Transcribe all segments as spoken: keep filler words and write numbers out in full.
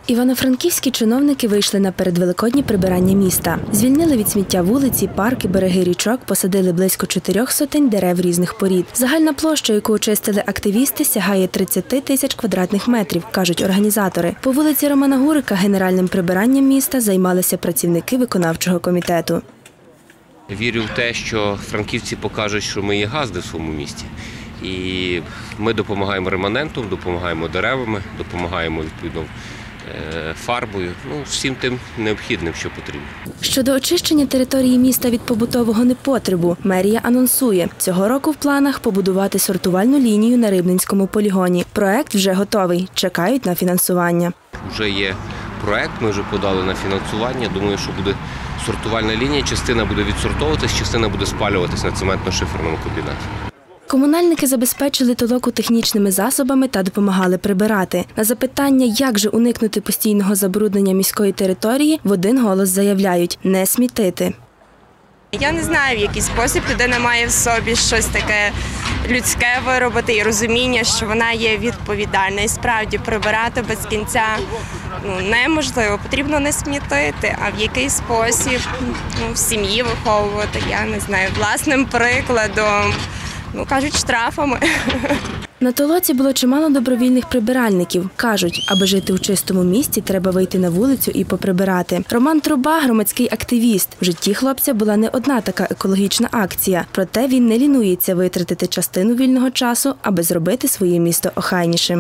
Івано-франківські чиновники вийшли на передвеликоднє прибирання міста. Звільнили від сміття вулиці, парки, береги річок, посадили близько чотирьох сотень дерев різних порід. Загальна площа, яку очистили активісти, сягає тридцять тисяч квадратних метрів, кажуть організатори. По вулиці Романа Гурика генеральним прибиранням міста займалися працівники виконавчого комітету. Вірю в те, що франківці покажуть, що ми є газди в своєму місті. І ми допомагаємо реманентом, допомагаємо деревами, допомагаємо відповідно фарбою, ну, всім тим необхідним, що потрібно. Щодо очищення території міста від побутового непотребу, мерія анонсує, цього року в планах побудувати сортувальну лінію на Рибненському полігоні. Проект вже готовий, чекають на фінансування. Вже є проект, ми вже подали на фінансування. Думаю, що буде сортувальна лінія, частина буде відсортовуватись, частина буде спалюватись на цементно-шиферному комбінаті. Комунальники забезпечили толоку технічними засобами та допомагали прибирати. На запитання, як же уникнути постійного забруднення міської території, в один голос заявляють – не смітити. Я не знаю, в який спосіб людина має в собі щось таке людське виробити і розуміння, що вона є відповідальна. І справді прибирати без кінця ну, неможливо, потрібно не смітити, а в який спосіб ну, в сім'ї виховувати, я не знаю, власним прикладом. Ну, кажуть, штрафами. На толоці було чимало добровільних прибиральників. Кажуть, аби жити у чистому місті, треба вийти на вулицю і поприбирати. Роман Труба – громадський активіст. В житті хлопця була не одна така екологічна акція. Проте він не лінується витратити частину вільного часу, аби зробити своє місто охайнішим.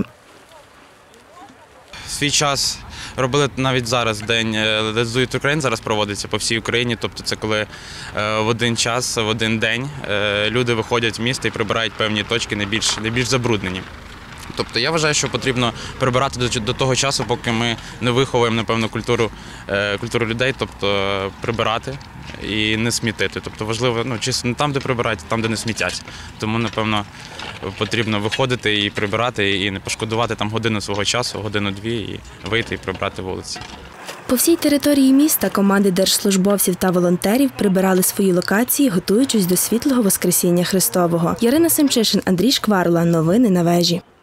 Свій час робили навіть зараз, День Let's Do It Ukraine зараз проводиться по всій Україні. Тобто це коли в один час, в один день люди виходять в місто і прибирають певні точки, найбільш, найбільш забруднені. Тобто я вважаю, що потрібно прибирати до, до того часу, поки ми не виховуємо, напевно, культуру, культуру людей, тобто прибирати і не смітити. Тобто важливо, ну, чисто не там, де прибирають, а там, де не смітять. Тому, напевно, потрібно виходити і прибирати, і не пошкодувати там годину свого часу, годину-дві, і вийти і прибрати вулиці. По всій території міста команди держслужбовців та волонтерів прибирали свої локації, готуючись до світлого Воскресіння Христового. Ярина Семчишин, Андрій Шкварла. Новини на вежі.